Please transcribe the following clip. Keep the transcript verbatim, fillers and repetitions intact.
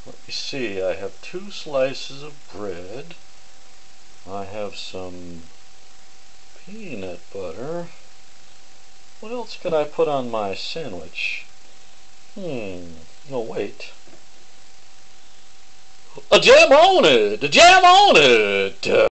Let me see, I have two slices of bread. I have some peanut butter. What else could I put on my sandwich? Hmm, no wait. A jam on it! A jam on it!